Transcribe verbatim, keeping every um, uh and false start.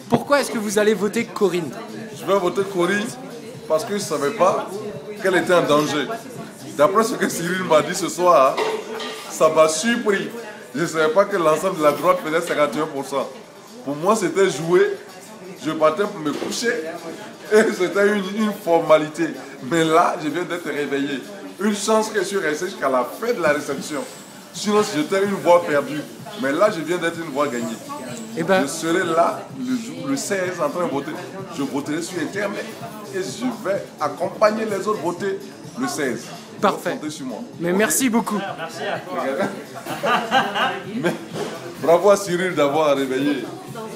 Pourquoi est-ce que vous allez voter Corinne? Je vais voter Corinne parce que je ne savais pas qu'elle était en danger. D'après ce que Cyril m'a dit ce soir, ça m'a surpris. Je ne savais pas que l'ensemble de la droite faisait cinquante et un pour cent. Pour moi, c'était joué. Je partais pour me coucher et c'était une, une formalité. Mais là, je viens d'être réveillé. Une chance que je suis resté jusqu'à la fin de la réception. Sinon, j'étais une voix perdue. Mais là, je viens d'être une voix gagnée. Eh ben, je serai là le, jour, le seize en train de voter. Je voterai sur Internet et je vais accompagner les autres voter le seize. Parfait. Comptez sur moi. Mais okay. Merci beaucoup. Merci à toi. Mais, bravo à Cyril d'avoir réveillé.